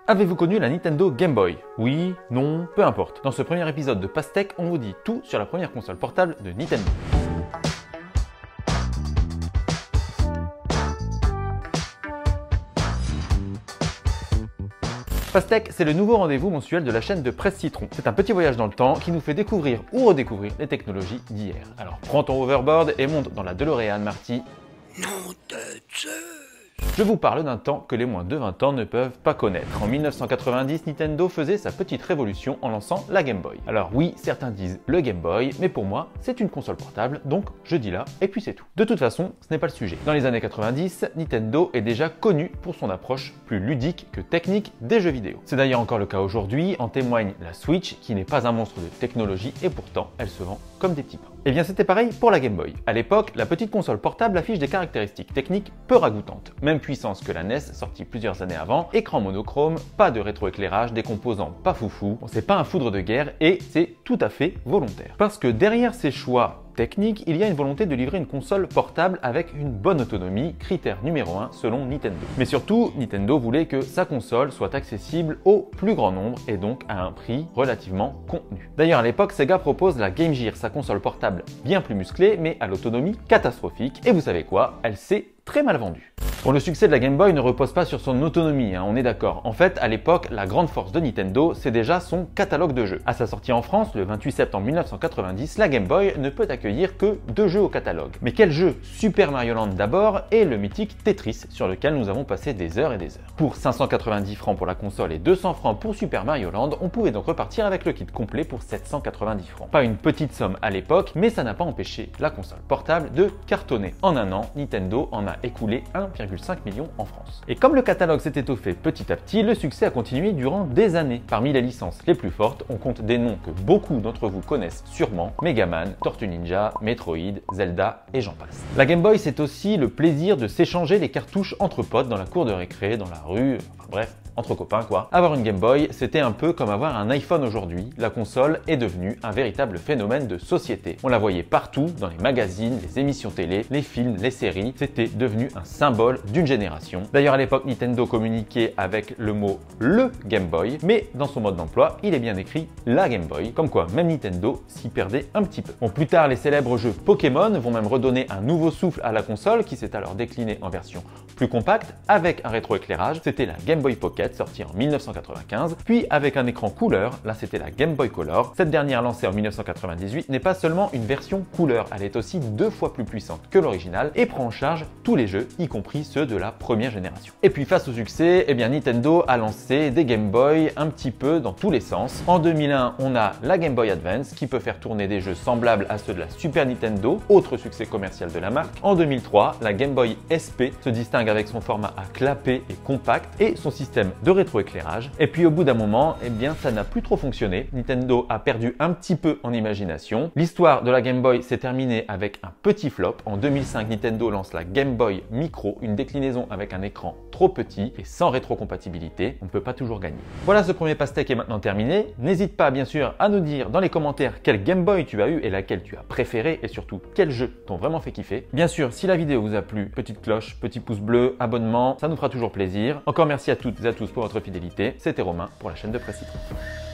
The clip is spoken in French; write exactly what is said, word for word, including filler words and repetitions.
Avez-vous connu la Nintendo Game Boy? Oui, non, peu importe. Dans ce premier épisode de Pastèque, on vous dit tout sur la première console portable de Nintendo. Pastèque, c'est le nouveau rendez-vous mensuel de la chaîne de Presse Citron. C'est un petit voyage dans le temps qui nous fait découvrir ou redécouvrir les technologies d'hier. Alors prends ton hoverboard et monte dans la DeLorean Marty. Non de Zeus. Je vous parle d'un temps que les moins de vingt ans ne peuvent pas connaître. En mille neuf cent quatre-vingt-dix, Nintendo faisait sa petite révolution en lançant la Game Boy. Alors oui, certains disent le Game Boy, mais pour moi, c'est une console portable, donc je dis là, et puis c'est tout. De toute façon, ce n'est pas le sujet. Dans les années quatre-vingt-dix, Nintendo est déjà connu pour son approche plus ludique que technique des jeux vidéo. C'est d'ailleurs encore le cas aujourd'hui, en témoigne la Switch, qui n'est pas un monstre de technologie, et pourtant, elle se vend comme des petits pains. Et bien c'était pareil pour la Game Boy. À l'époque, la petite console portable affiche des caractéristiques techniques peu ragoûtantes. Même puissance que la N E S, sortie plusieurs années avant, écran monochrome, pas de rétroéclairage, des composants pas foufou, bon, c'est pas un foudre de guerre et c'est tout à fait volontaire. Parce que derrière ces choix technique, il y a une volonté de livrer une console portable avec une bonne autonomie, critère numéro un selon Nintendo. Mais surtout, Nintendo voulait que sa console soit accessible au plus grand nombre et donc à un prix relativement contenu. D'ailleurs, à l'époque, Sega propose la Game Gear, sa console portable bien plus musclée, mais à l'autonomie catastrophique. Et vous savez quoi? Elle s'est très mal vendue. Bon, le succès de la Game Boy ne repose pas sur son autonomie, hein, on est d'accord. En fait, à l'époque, la grande force de Nintendo, c'est déjà son catalogue de jeux. À sa sortie en France, le vingt-huit septembre mille neuf cent quatre-vingt-dix, la Game Boy ne peut accueillir que deux jeux au catalogue. Mais quel jeu? Super Mario Land d'abord et le mythique Tetris, sur lequel nous avons passé des heures et des heures. Pour cinq cent quatre-vingt-dix francs pour la console et deux cents francs pour Super Mario Land, on pouvait donc repartir avec le kit complet pour sept cent quatre-vingt-dix francs. Pas une petite somme à l'époque, mais ça n'a pas empêché la console portable de cartonner. En un an, Nintendo en a écoulé un virgule cinq million en France. Et comme le catalogue s'est étoffé petit à petit, le succès a continué durant des années. Parmi les licences les plus fortes, on compte des noms que beaucoup d'entre vous connaissent sûrement: Mega Man, Tortue Ninja, Metroid, Zelda et j'en passe. La Game Boy, c'est aussi le plaisir de s'échanger les cartouches entre potes dans la cour de récré, dans la rue, enfin bref, entre copains quoi. Avoir une Game Boy, c'était un peu comme avoir un iPhone aujourd'hui. La console est devenue un véritable phénomène de société. On la voyait partout, dans les magazines, les émissions télé, les films, les séries. C'était devenu un symbole d'une génération. D'ailleurs, à l'époque, Nintendo communiquait avec le mot le Game Boy, mais dans son mode d'emploi, il est bien écrit la Game Boy, comme quoi même Nintendo s'y perdait un petit peu. Bon, plus tard, les célèbres jeux Pokémon vont même redonner un nouveau souffle à la console qui s'est alors déclinée en version plus compacte avec un rétroéclairage. C'était la Game Boy Pocket, sortie en mille neuf cent quatre-vingt-quinze, puis avec un écran couleur, là c'était la Game Boy Color. Cette dernière, lancée en mille neuf cent quatre-vingt-dix-huit, n'est pas seulement une version couleur, elle est aussi deux fois plus puissante que l'original et prend en charge tous les jeux, y compris ceux de la première génération. Et puis face au succès, eh bien Nintendo a lancé des Game Boy un petit peu dans tous les sens. En deux mille un, on a la Game Boy Advance qui peut faire tourner des jeux semblables à ceux de la Super Nintendo, autre succès commercial de la marque. En deux mille trois, la Game Boy S P se distingue avec son format à clapet et compact et son système de rétroéclairage. Et puis au bout d'un moment, eh bien ça n'a plus trop fonctionné. Nintendo a perdu un petit peu en imagination. L'histoire de la Game Boy s'est terminée avec un petit flop. En deux mille cinq, Nintendo lance la Game Boy Micro, une déclinaison avec un écran trop petit et sans rétrocompatibilité. On ne peut pas toujours gagner. Voilà, ce premier pastèque est maintenant terminé. N'hésite pas bien sûr à nous dire dans les commentaires quelle Game Boy tu as eu et laquelle tu as préféré et surtout quels jeux t'ont vraiment fait kiffer. Bien sûr, si la vidéo vous a plu, petite cloche, petit pouce bleu, abonnement, ça nous fera toujours plaisir. Encore merci à toutes et à tous pour votre fidélité. C'était Romain pour la chaîne de Presse Citron.